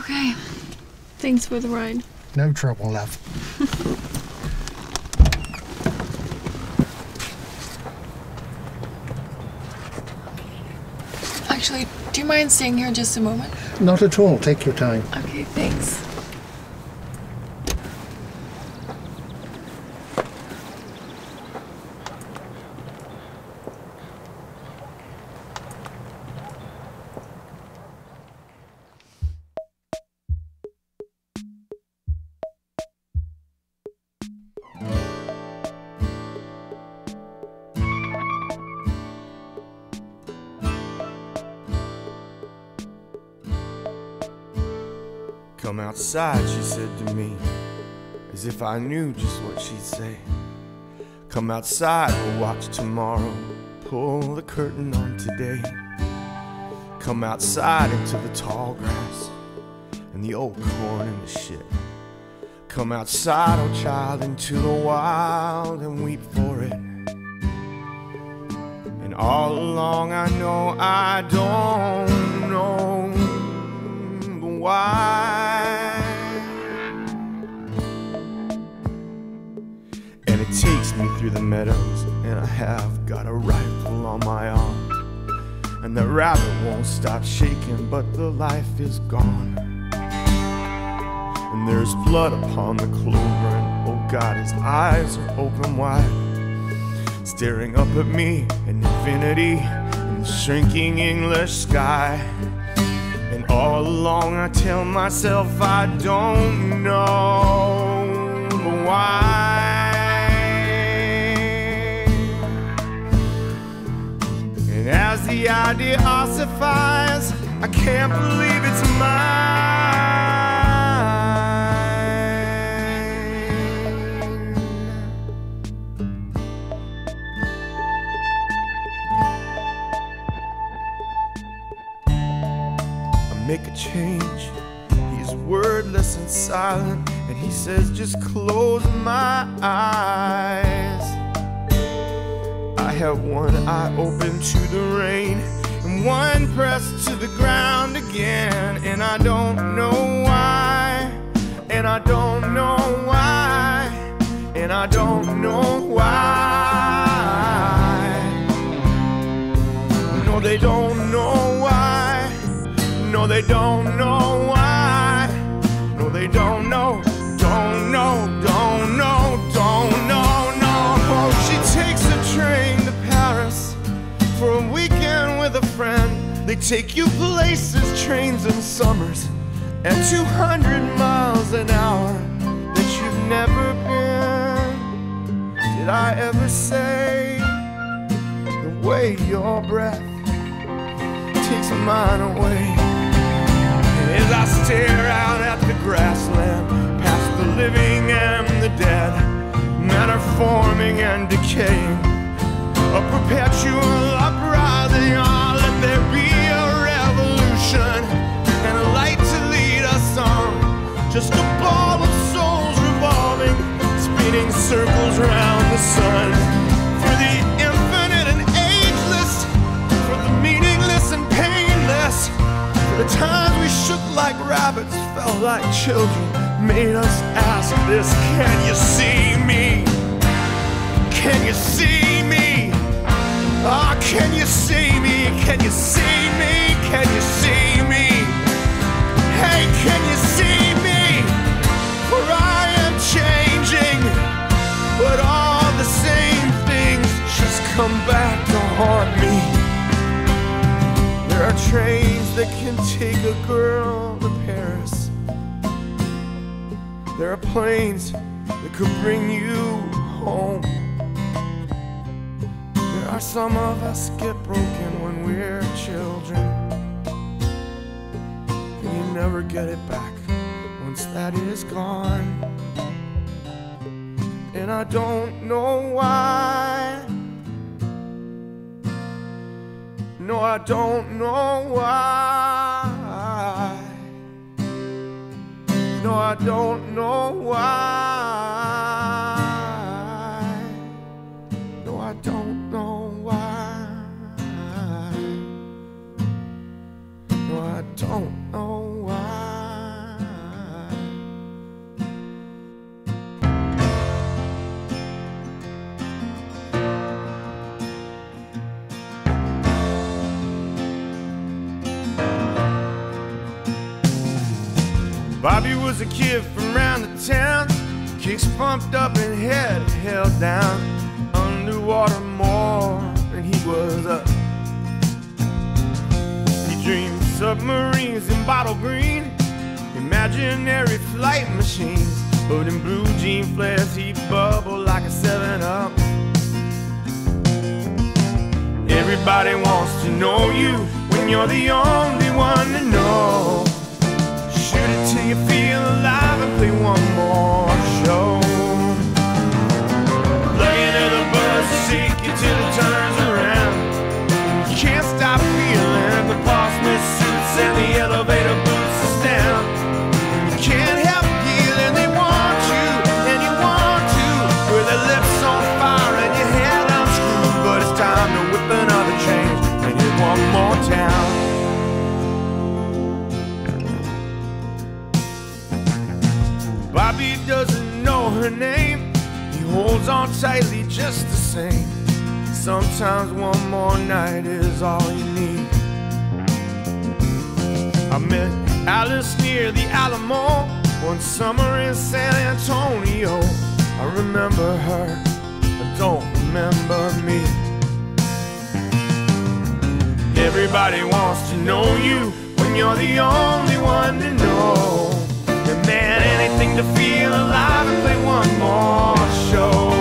Okay. Thanks for the ride. No trouble, love. Actually, do you mind staying here just a moment? Not at all. Take your time. Okay, thanks. Come outside, she said to me, as if I knew just what she'd say. Come outside, we'll watch tomorrow, pull the curtain on today. Come outside into the tall grass and the old corn and the shit. Come outside, oh child, into the wild and weep for it. And all along I know I don't know why. And it takes me through the meadows, and I have got a rifle on my arm. And the rabbit won't stop shaking, but the life is gone. And there's blood upon the clover, and oh God, his eyes are open wide, staring up at me in infinity in the shrinking English sky. And all along I tell myself I don't know why. And as the idea ossifies, I can't believe it's mine. Make a change. He's wordless and silent, and he says just close my eyes. I have one eye open to the rain and one pressed to the ground again, and I don't know why, and I don't know why, and I don't know why. No, they don't know why. No, they don't know why. No, they don't know, don't know, don't know, don't know, no. Oh, she takes a train to Paris for a weekend with a friend. They take you places, trains and summers, at 200 miles an hour that you've never been. Did I ever say the way your breath takes mine away? As I stare out at the grassland, past the living and the dead, matter forming and decaying, a perpetual uprising. Oh, let there be a revolution and a light to lead us on. Just a ball of souls revolving, spinning circles round the sun. For the infinite and ageless, for the meaningless and painless, the times we shook like rabbits, felt like children, made us ask this: can you see me? Can you see me? Ah, oh, can you see me? Can you see me? Can you see me? Hey, can you see me? For I am changing, but all the same things just come back to haunt me. There are trains that can take a girl to Paris. There are planes that could bring you home. There are some of us get broken when we're children, and you never get it back once that is gone. And I don't know why. No, I don't know why. No, I don't know why. No, I don't know why. No, I don't know why. Bobby was a kid from round the town, kicks pumped up and head held down, underwater more than he was up. He dreamed submarines in bottle green, imaginary flight machines, but in blue jean flares he'd bubble like a 7-Up. Everybody wants to know you when you're the only one to know. Shoot it till you feel alive and play one more show. Plug into the buzz, shake it till it turns around. You can't stop feeling the Portsmouth suits and the elevator boots us down. You can't help feeling they want you and you want to, with their lips on fire and your head unscrewed. But it's time to whip another change and hit one more town. Bobby doesn't know her name, he holds on tightly just the same. Sometimes one more night is all you need. I met Alice near the Alamo one summer in San Antonio. I remember her, I don't remember me. Everybody wants to know you when you're the only one to know. And man, anything to feel alive and play one more show.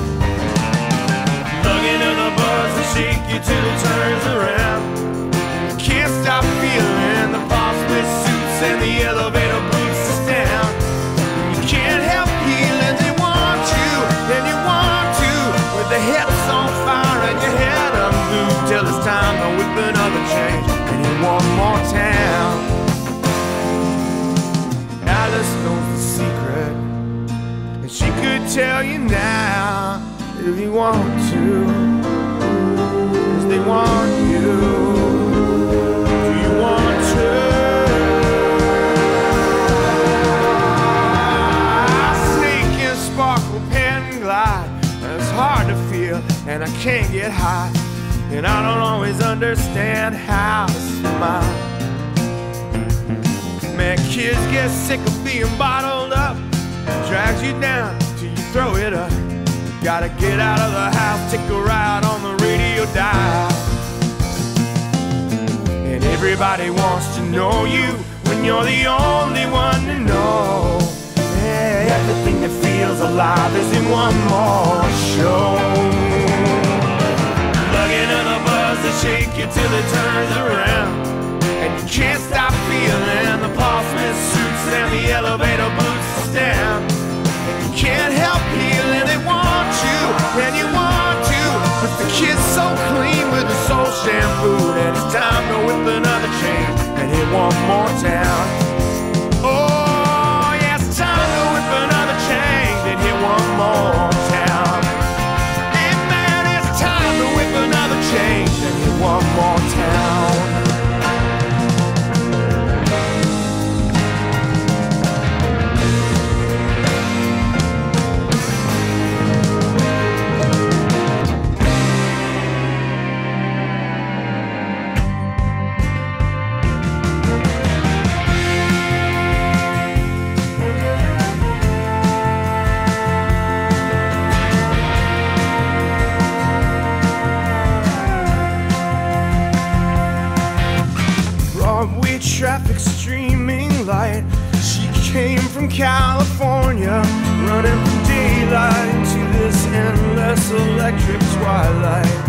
Plug into the buzz and shake you till it turns around. You can't stop feeling the Portsmouth suits and the elevator boots us down. You can't help feeling they want you and you want to, with the hips on fire and your head unglued, till it's time to whip another change and hit one more town. Alice knows the secret, and she could tell you now if you want to, 'cause they want you. Do you want to? Snake and sparkle, pen and glide. It's hard to feel, and I can't get high, and I don't always understand how to smile. Man, kids get sick of being bottled up, drags you down till you throw it up. Gotta get out of the house, take a ride on the radio dial. And everybody wants to know you when you're the only one to know. Yeah, everything that feels alive is in one more show. Plug into the buzz and shake you till it turns around. And you can't stop feeling the Portsmouth suits and the elevator boots us down. And you can't help feeling they want you and you want to, but the kid's so clean with the soul shampoo, and it's time to whip another change and hit one more town. Oh yeah, it's time to whip another change and hit one more town. Hey man, it's time to whip another change and hit one more town. Traffic streaming light. She came from California, running from daylight into this endless electric twilight.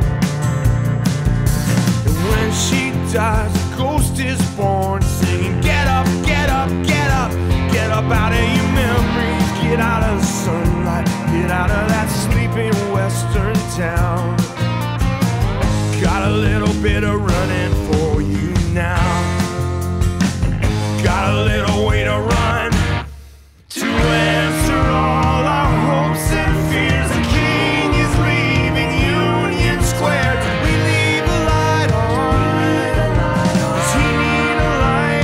And when she dies, a ghost is born, singing, get up, get up, get up, get up out of your memories, get out of the sunlight, get out of that sleeping western town. Got a little bit of running for you now. Got a little way to run to answer all our hopes and fears. The king is leaving Union Square. Did we leave a light on? Does he need a light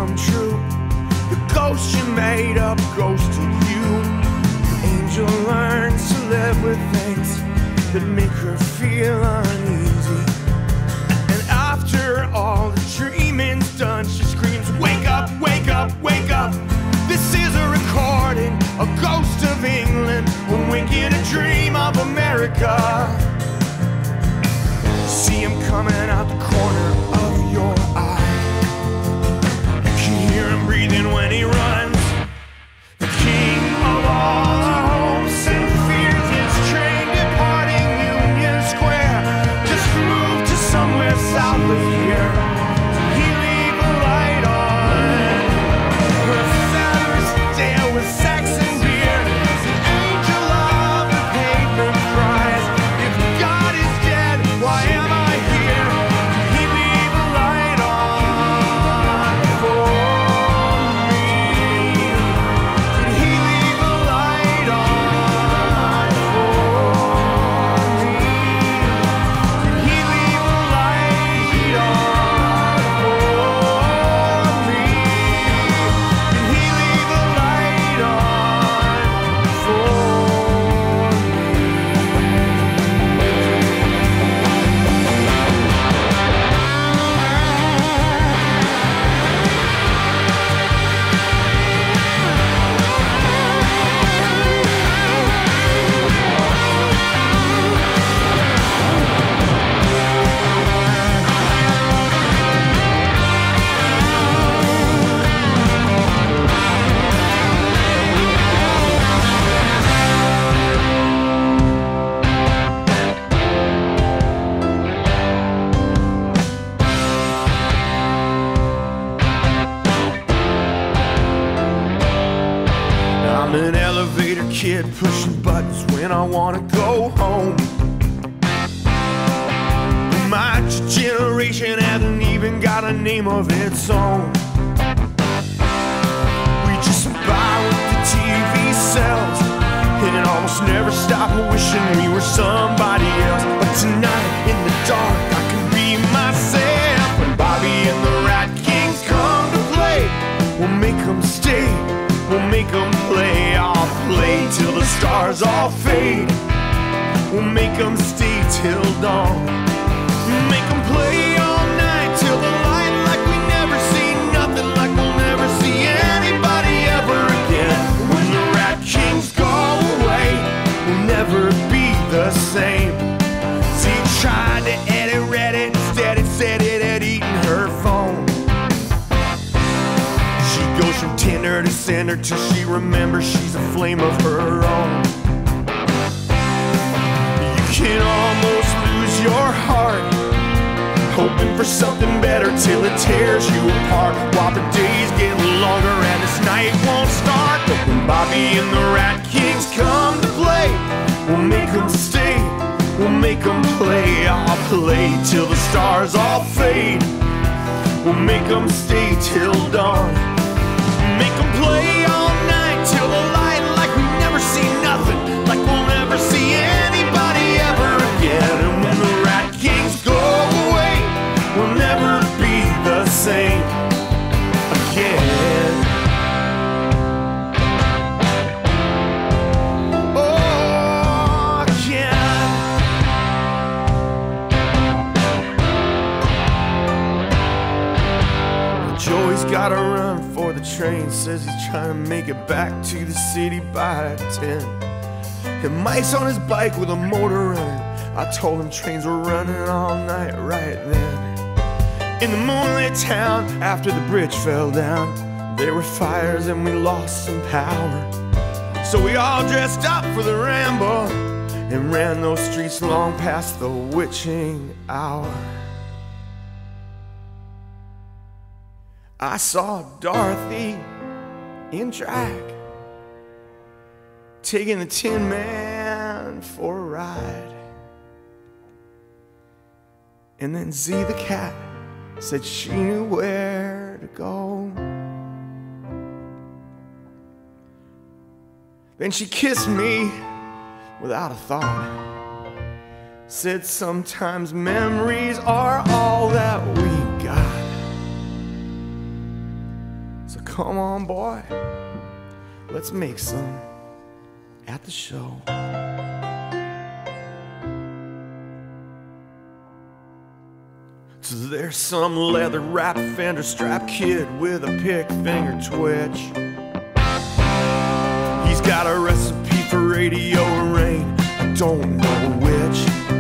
come true. The ghost you made up ghosted you. The angel learns to live with things that make her feel uneasy. And after all the dreaming's done, she screams, wake up, wake up, wake up. This is a recording, a ghost of England, when we get a dream of America. See him coming out the corner of your eye. You can hear him breathing when he runs. The king of all the hopes and fears is train departing Union Square. Just move to somewhere south of here. He leave a light on. Her feathers stare with sex and beer. The angel of the pavement cries, if God is dead, why am I here? He leave a light on for me. Did he leave a light on for me? Did he leave a light on for me? Did he leave a light on for me? I'm an elevator kid pushing buttons when I wanna go home. My generation hasn't even got a name of its own. We just buy what the TV sells and almost never stop wishing we were somebody else. But tonight in the dark I can be myself. When Bobby and the Rat Kings come to play, we'll make them stay. We'll make them play, I'll play till the stars all fade. We'll make them stay till dawn. Make them play all night till the light, like we never see nothing, like we'll never see anybody ever again. When the Rat Kings go away, we'll never be the same. See, tried to edit Reddit, instead it said it had eaten her phone. Goes from Tinder to Cinder till she remembers she's a flame of her own. You can almost lose your heart, hoping for something better till it tears you apart. While the days get longer and this night won't start. But when Bobby and the Rat Kings come to play, we'll make them stay. We'll make them play. I'll play till the stars all fade. We'll make them stay till dawn. Make them play all night till the light, like we never see nothing, like we'll never see anybody ever again. And when the Rat Kings go away, we'll never be the same again. Oh, again. Joey's gotta run for the train, says he's trying to make it back to the city by 10. And Mike's on his bike with a motor running. I told him trains were running all night right then. In the moonlit town, after the bridge fell down, there were fires and we lost some power. So we all dressed up for the ramble and ran those streets long past the witching hour. I saw Dorothy in drag, taking the Tin Man for a ride. And then Z the cat said she knew where to go. Then she kissed me without a thought, said sometimes memories are all that we got. Come on, boy, let's make some at the show. So there's some leather-wrapped fender-strap kid with a pick finger twitch. He's got a recipe for radio rain, I don't know which.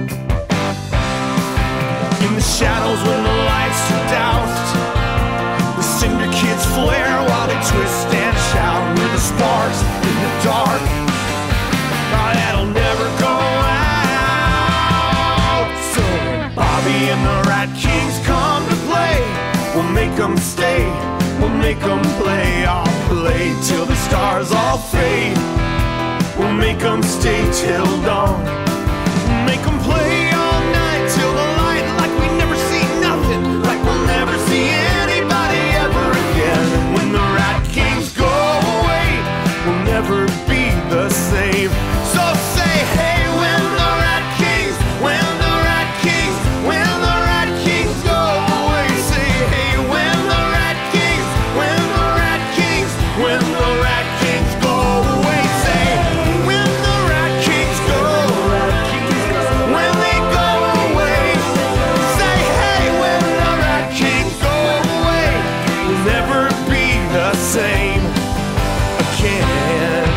In the shadows when the lights are doused, the cinder kids flare while they twist and shout with the sparks in the dark. Oh, that'll never go out. So when Bobby and the Rat Kings come to play, we'll make them stay, we'll make them play. I'll play till the stars all fade. We'll make them stay till dawn. We'll make them play all night till the light, like we never see nothing, like we'll never see anybody ever again. When the Rat Kings go away, we'll never be the same. So say hey when the Rat Kings, when the Rat Kings, when the Rat Kings go away. Say hey when the Rat Kings, when the Rat Kings, when the Rat Kings go away. Say when the Rat Kings go, when they go away. Say hey when the Rat Kings go away, we'll never be the same again.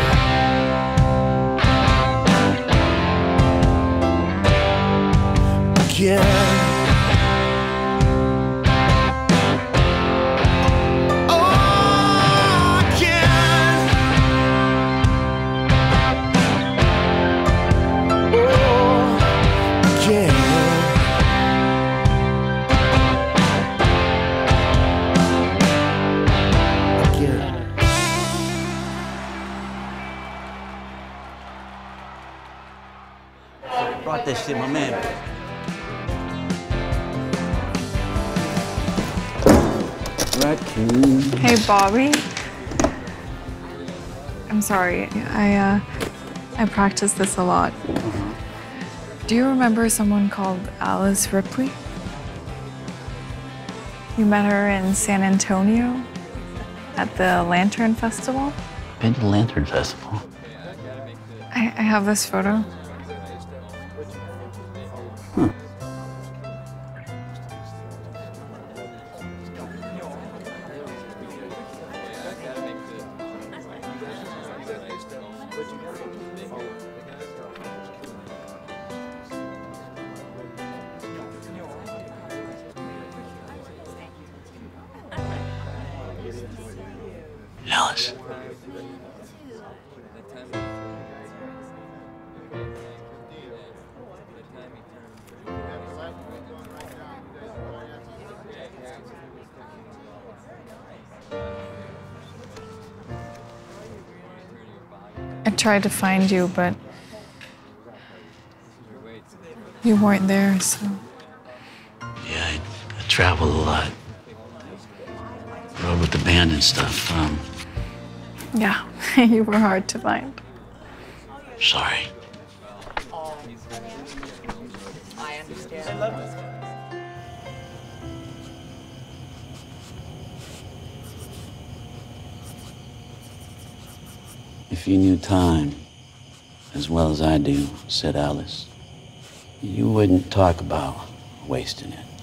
Again. Oh, again. Oh, again. Again. Brought this shit, my man. Rat King. Hey, Bobby. I'm sorry. I practice this a lot. Do you remember someone called Alice Ripley? You met her in San Antonio at the Lantern Festival? Been to the Lantern Festival. I have this photo. Huh. Alice. I tried to find you, but you weren't there, so. Yeah, I traveled a lot. Rode with the band and stuff. Yeah, you were hard to find. Sorry. I understand. If you knew time as well as I do, said Alice, you wouldn't talk about wasting it.